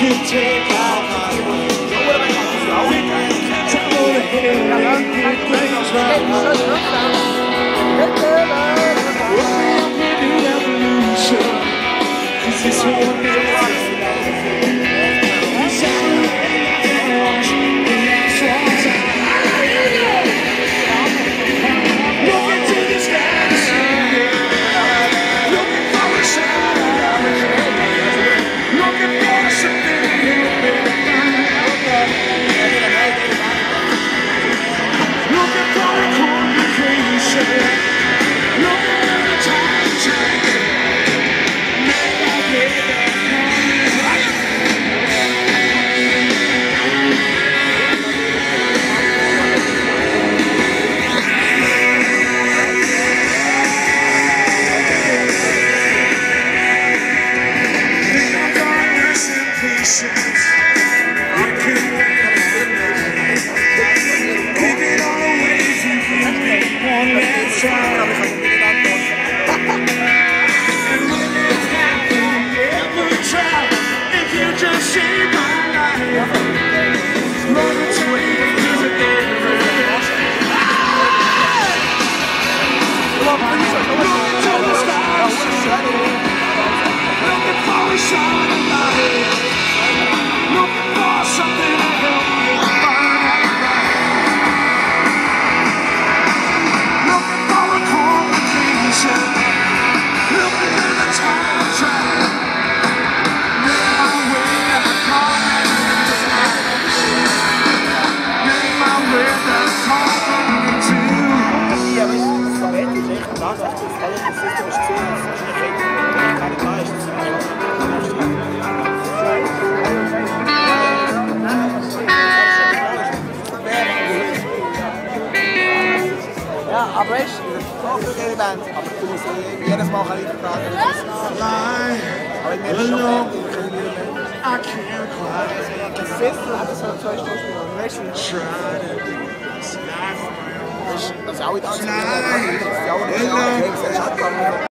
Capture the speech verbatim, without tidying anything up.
can take off. Travel ahead and get things right. Welcome to the evolution, 'cause this one is ja, aber weißt du, das ist auch für ihre Band, aber du musst jedes Mal ein bisschen fragen, aber ich merke schon, ich kann nicht mehr. Das Festival hat so zwei Stunden, weißt du? Das ist auch in der Ansicht, das ist auch in der Ansicht,